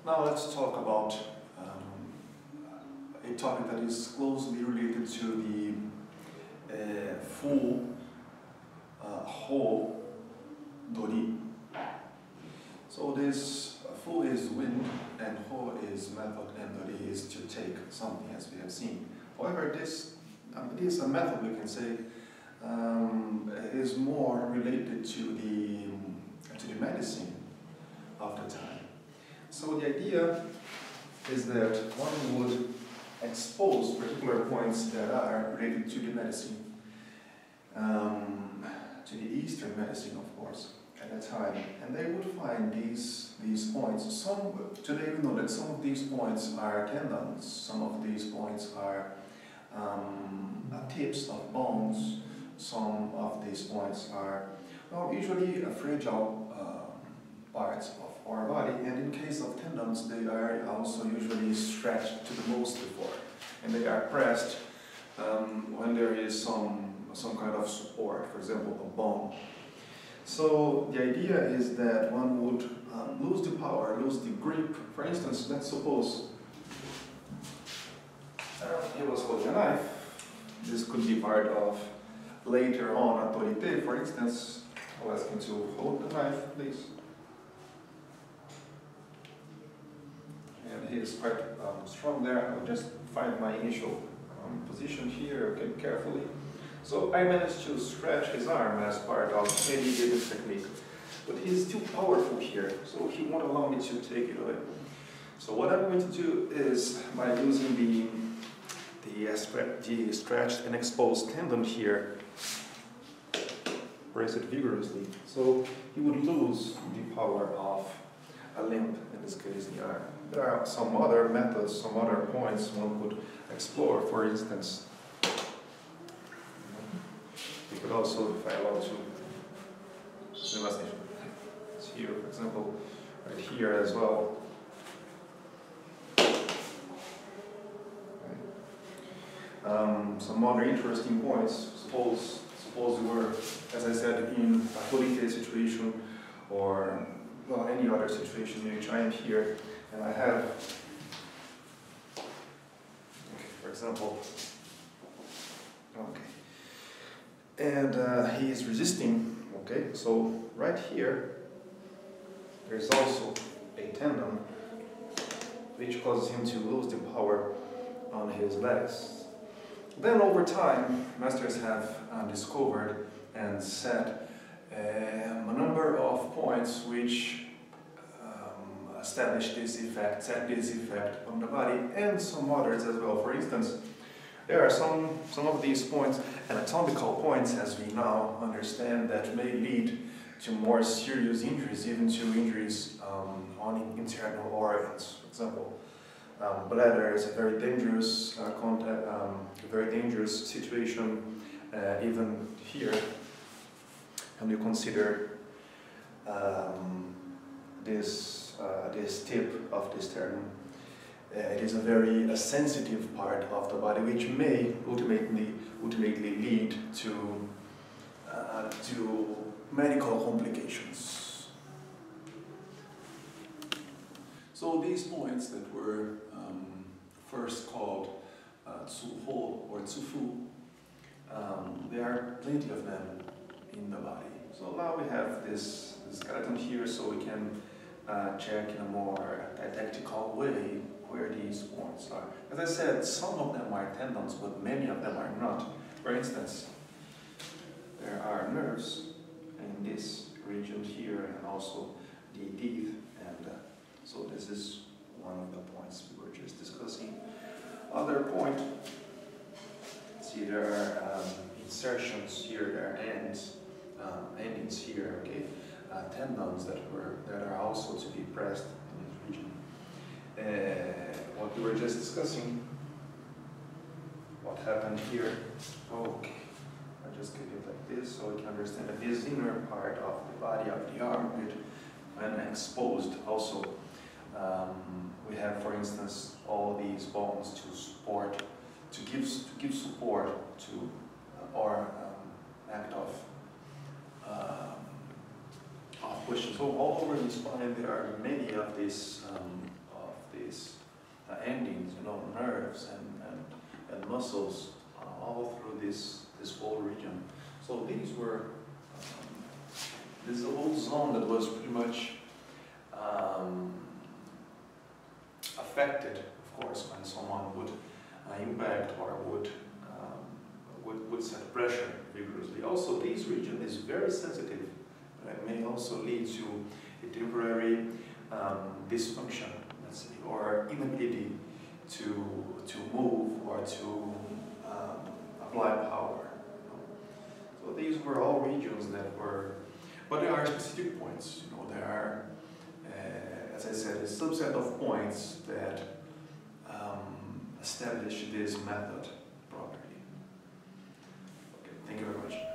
Now let's talk about a topic that is closely related to the full whole dori. So this full is wind and ho is method and dori is to take something, as we have seen. However, this method, we can say, is more related to the medicine of the time. So the idea is that one would expose particular points that are related to the medicine, to the Eastern medicine, of course, at that time, and they would find these points. Today we know that some of these points are tendons, some of these points are tips of bones, some of these points are usually fragile parts of our body, and in case of tendons, they are also usually stretched to the most before, and they are pressed when there is some kind of support, for example, a bone. So the idea is that one would lose the power, lose the grip. For instance, let's suppose he was holding a knife. This could be part of later on autorité. For instance, I'll ask him to hold the knife, please. And he is quite strong there. I'll just find my initial position here, okay, carefully. So I managed to stretch his arm as part of any given technique. But he's too powerful here, so he won't allow me to take it away. So what I'm going to do is, by using the stretched and exposed tendon here, press it vigorously. So he would lose the power of a limb, in this case the arm. There are some other methods, some other points one could explore. For instance, you could also, if I want to, it's here, for example, right here as well. Some other interesting points. Suppose we were, as I said, in a autorité situation, or any other situation in which I am here, and I have, for example, and he is resisting. Okay, so right here there is also a tendon which causes him to lose the power on his legs. Then over time, masters have discovered and set a number of points which establish this effect, set this effect on the body, and some others as well. For instance, there are some of these points, anatomical points, as we now understand, that may lead to more serious injuries, even to injuries on internal organs. For example, bladder is a very dangerous situation, even here. And you consider this tip of the sternum. It is a very sensitive part of the body, which may ultimately lead to medical complications. So these points that were first called Tsuho or Tsufu, there are plenty of them in the body. So now we have this skeleton here, so we can check in a more didactical way where these points are. As I said, some of them are tendons, but many of them are not. For instance, there are nerves in this region here, and also the teeth, and so this is one of the points we were just discussing. Other point, see, there are insertions here, there are endings here, okay, tendons that are also to be pressed in this region. What we were just discussing, what happened here. Okay, I'll just give it like this so we can understand that this inner part of the body of the armpit, when exposed, also we have, for instance, all these bones to support, to give support to our act of pushing. So all over the spine there are many of these these endings, nerves and muscles all through this whole region. So these were this whole zone that was pretty much affected, of course, when someone would impact or would set pressure vigorously. Also, this region is very sensitive. It may also lead to a temporary dysfunction, let's say, or inability to move or to apply power. So these were all regions that were, but there are specific points. There are, as I said, a subset of points that establish this method properly. Okay, thank you very much.